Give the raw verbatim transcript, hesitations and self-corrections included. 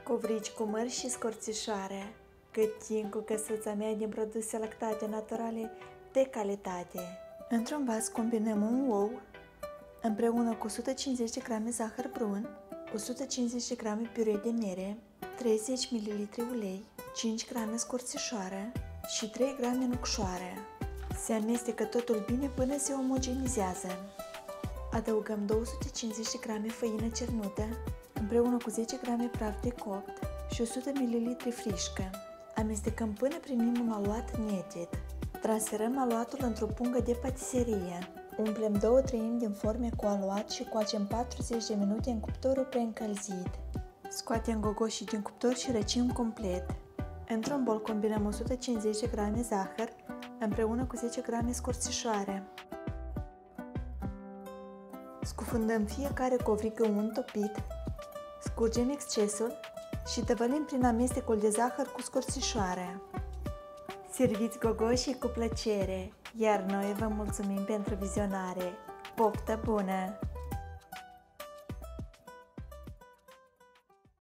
Covrici cu măr și scorțișoare, gătim cu căsuța mea din produse lactate naturale de calitate. Într-un vas combinăm un ou împreună cu o sută cincizeci de grame zahăr brun, o sută cincizeci de grame piure de mere, treizeci de mililitri ulei, cinci grame scorțișoară și trei grame nucșoară. Se amestecă totul bine până se omogenizează. Adăugăm două sute cincizeci de grame făină cernută împreună cu zece grame praf de copt și o sută mililitri frișcă. Amestecăm până primim un aluat neted. Transferăm aluatul într-o pungă de patiserie. Umplem două treimi din forme cu aluat și coacem patruzeci de minute în cuptorul preîncălzit. Scoatem gogoșii din cuptor și răcim complet. Într-un bol combinăm o sută cincizeci de grame zahăr împreună cu zece grame scorțișoare. Scufundăm fiecare covrigă unt topit, scurgem excesul și tăvălim prin amestecul de zahăr cu scorțișoare. Serviți gogoșii cu plăcere, iar noi vă mulțumim pentru vizionare. Poftă bună!